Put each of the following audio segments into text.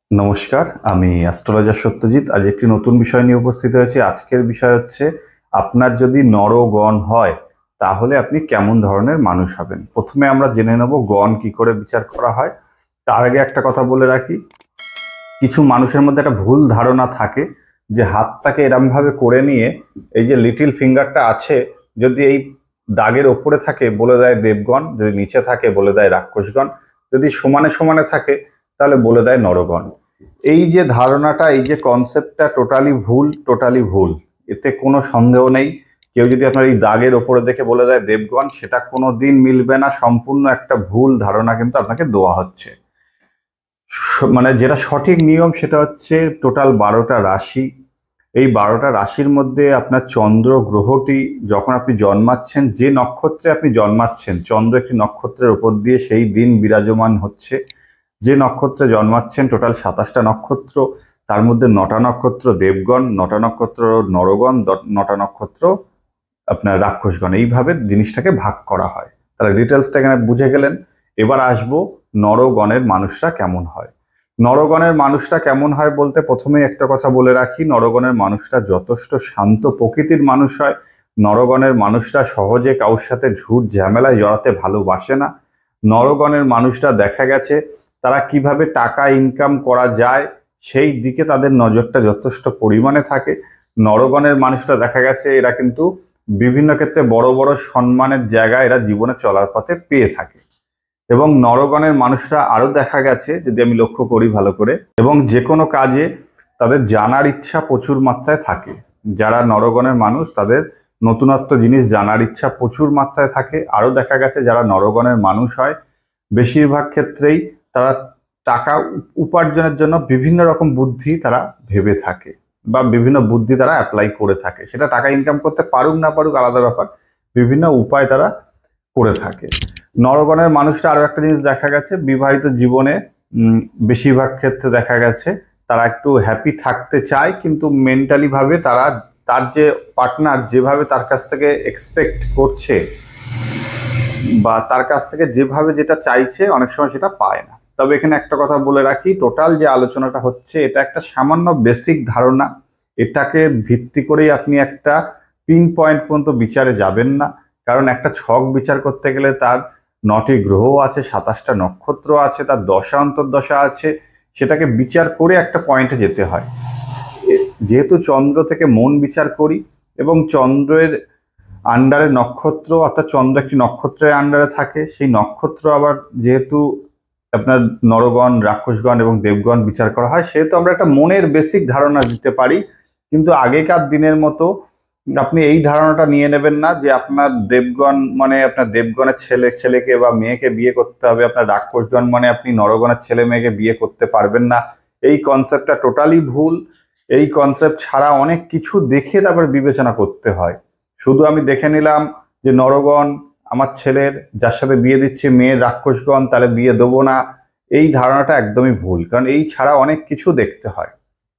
নমস্কার, আমি অ্যাস্ট্রোলজার সত্যজিৎ। আজ একটি নতুন বিষয় নিয়ে উপস্থিত হয়েছি। আজকের বিষয় হচ্ছে আপনার যদি নরগণ হয় তাহলে আপনি কেমন ধরনের মানুষ হবেন। প্রথমে আমরা জেনে নেব গণ কি করে বিচার করা হয়। তার আগে একটা কথা বলে রাখি, কিছু মানুষের মধ্যে একটা ভুল ধারণা থাকে যে হাতটাকে এরমভাবে করে নিয়ে এই যে লিটিল ফিঙ্গারটা আছে, যদি এই দাগের ওপরে থাকে বলে দেয় দেবগণ, যদি নিচে থাকে বলে দেয় রাক্ষসগণ, যদি সমানে সমানে থাকে তাহলে বলে দেয় নরগণ। এই যে ধারণাটা, এই যে কনসেপ্টটা টোটালি ভুল, টোটালি ভুল। এতে কোনো সন্দেহ নেই। কেউ যদি আপনার এই দাগের ওপরে দেখে বলে দেয় দেবগণ, সেটা কোনো দিন মিলবে না। সম্পূর্ণ একটা ভুল ধারণা কিন্তু আপনাকে দেওয়া হচ্ছে। মানে যেটা সঠিক নিয়ম সেটা হচ্ছে টোটাল 12টা রাশি। এই 12টা রাশির মধ্যে আপনার চন্দ্র গ্রহটি যখন আপনি জন্মাচ্ছেন, যে নক্ষত্রে আপনি জন্মাচ্ছেন, চন্দ্র একটি নক্ষত্রের উপর দিয়ে সেই দিন বিরাজমান হচ্ছে। যে নক্ষত্রে জন্মাচ্ছেন টোটাল 27টা নক্ষত্র, তার মধ্যে 9টা নক্ষত্র দেবগণ, 9টা নক্ষত্র নরগণ, 9টা নক্ষত্র আপনার রাক্ষসগণ। এইভাবে জিনিসটাকে ভাগ করা হয়। তাহলে ডিটেলসটা এখানে বুঝে গেলেন। এবার আসবো নরগণের মানুষরা কেমন হয়। নরগণের মানুষরা কেমন হয় বলতে প্রথমেই একটা কথা বলে রাখি, নরগণের মানুষরা যথেষ্ট শান্ত প্রকৃতির মানুষ হয়। নরগণের মানুষরা সহজে কারোর সাথে ঝুট ঝামেলায় জড়াতে ভালোবাসে না। নরগণের মানুষরা দেখা গেছে তারা কিভাবে টাকা ইনকাম করা যায় সেই দিকে তাদের নজরটা যথেষ্ট পরিমাণে থাকে। নরগণের মানুষরা দেখা গেছে এরা কিন্তু বিভিন্ন ক্ষেত্রে বড় বড় সম্মানের জায়গা এরা জীবনে চলার পথে পেয়ে থাকে। এবং নরগণের মানুষরা আরো দেখা গেছে, যদি আমি লক্ষ্য করি ভালো করে, এবং যে কোনো কাজে তাদের জানার ইচ্ছা প্রচুর মাত্রায় থাকে। যারা নরগণের মানুষ তাদের নতুনত্ব জিনিস জানার ইচ্ছা প্রচুর মাত্রায় থাকে। আরো দেখা গেছে যারা নরগণের মানুষ হয় বেশিরভাগ ক্ষেত্রেই তারা টাকা উপার্জনের জন্য বিভিন্ন রকম বুদ্ধি তারা ভেবে থাকে বা বিভিন্ন বুদ্ধি তারা অ্যাপ্লাই করে থাকে। সেটা টাকা ইনকাম করতে পারুক না পারুক আলাদা ব্যাপার, বিভিন্ন উপায় তারা করে থাকে। নরগণের মানুষরা আরো একটা জিনিস দেখা গেছে, বিবাহিত জীবনে বেশিরভাগ ক্ষেত্রে দেখা গেছে তারা একটু হ্যাপি থাকতে চায়, কিন্তু মেন্টালি ভাবে তারা তার যে পার্টনার যেভাবে তার কাছ থেকে এক্সপেক্ট করছে বা তার কাছ থেকে যেভাবে যেটা চাইছে অনেক সময় সেটা পায় না। তবে এখানে একটা কথা বলে রাখি, টোটাল যে আলোচনাটা হচ্ছে এটা একটা সামান্য বেসিক ধারণা। এটাকে ভিত্তি করেই আপনি একটা পিন পয়েন্ট পর্যন্ত বিচারে যাবেন না। কারণ একটা ছক বিচার করতে গেলে তার 9টি গ্রহ আছে, 27টা নক্ষত্র আছে, তার দশা অন্তর্দশা আছে, সেটাকে বিচার করে একটা পয়েন্টে যেতে হয়। যেহেতু চন্দ্র থেকে মন বিচার করি এবং চন্দ্রের আন্ডারে নক্ষত্র, অর্থাৎ চন্দ্র একটি নক্ষত্রের আন্ডারে থাকে, সেই নক্ষত্র আবার যেহেতু আপনার নরগণ, রাক্ষসগণ এবং দেবগণ বিচার করা হয়, সেহেতু আমরা একটা মনের বেসিক ধারণা দিতে পারি। কিন্তু আগেকার দিনের মতো আপনি এই ধারণাটা নিয়ে নেবেন না যে আপনার দেবগণ মানে আপনার দেবগণের ছেলেকে বা মেয়েকে বিয়ে করতে হবে, আপনার রাক্ষসগণ মানে আপনি নরগণের ছেলে মেয়েকে বিয়ে করতে পারবেন না। এই কনসেপ্টটা টোটালি ভুল। এই কনসেপ্ট ছাড়া অনেক কিছু দেখে তারপর বিবেচনা করতে হয়। শুধু আমি দেখে নিলাম যে নরগণ আমার ছেলের, যার সাথে বিয়ে দিচ্ছে মেয়ের রাক্ষসগণ, তাহলে বিয়ে দেবো না, এই ধারণাটা একদমই ভুল। কারণ এই ছাড়া অনেক কিছু দেখতে হয়।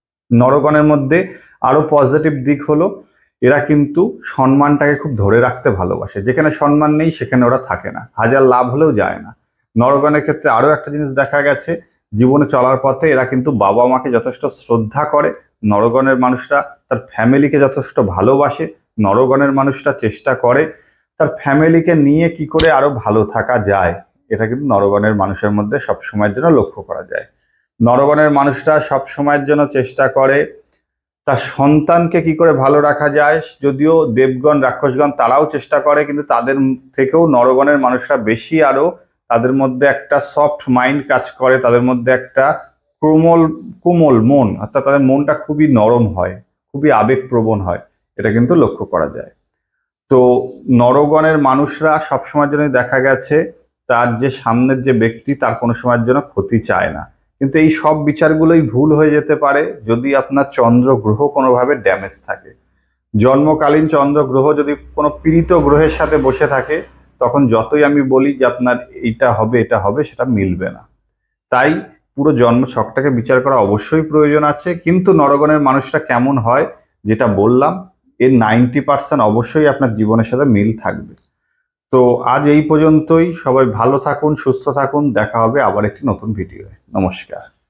নরগণের মধ্যে আরো পজিটিভ দিক হলো এরা কিন্তু সম্মানটাকে খুব ধরে রাখতে ভালোবাসে। যেখানে সম্মান নেই সেখানে ওরা থাকে না, হাজার লাভ হলেও যায় না। নরগণের ক্ষেত্রে আরো একটা জিনিস দেখা গেছে, জীবনে চলার পথে এরা কিন্তু বাবা মাকে যথেষ্ট শ্রদ্ধা করে। নরগণের মানুষরা তার ফ্যামিলিকে যথেষ্ট ভালোবাসে। নরগণের মানুষরা চেষ্টা করে তার ফ্যামিলিকে নিয়ে কি করে আরো ভালো থাকা যায়, এটা কিন্তু নরগণের মানুষের মধ্যে সবসময়ের জন্য লক্ষ্য করা যায়। নরগণের মানুষরা সব সময়ের জন্য চেষ্টা করে তার সন্তানকে কি করে ভালো রাখা যায়। যদিও দেবগণ রাক্ষসগণ তারাও চেষ্টা করে, কিন্তু তাদের থেকেও নরগণের মানুষরা বেশি আরো, তাদের মধ্যে একটা সফট মাইন্ড কাজ করে, তাদের মধ্যে একটা কোমল কোমল মন, অর্থাৎ তাদের মনটা খুবই নরম হয়, খুবই আবেগপ্রবণ হয়। এটা কিন্তু লক্ষ্য করা যায়। তো নরগণের মানুষরা সবসময়ের জন্য দেখা গেছে তার যে সামনের যে ব্যক্তি তার কোনো সময়ের জন্য ক্ষতি চায় না। কিন্তু এই সব বিচারগুলোই ভুল হয়ে যেতে পারে যদি আপনার চন্দ্র গ্রহ কোনোভাবে ড্যামেজ থাকে। জন্মকালীন চন্দ্র গ্রহ যদি কোনো পীড়িত গ্রহের সাথে বসে থাকে, তখন যতই আমি বলি যে আপনার এটা হবে এটা হবে, সেটা মিলবে না। তাই পুরো জন্ম ছকটাকে বিচার করা অবশ্যই প্রয়োজন আছে। কিন্তু নরগণের মানুষটা কেমন হয় যেটা বললাম, এর 90% অবশ্যই আপনার জীবনের সাথে মিল থাকবে। তো আজ এই পর্যন্তই। সবাই ভালো থাকুন, সুস্থ থাকুন। দেখা হবে আবার একটি নতুন ভিডিওয়ে। নমস্কার।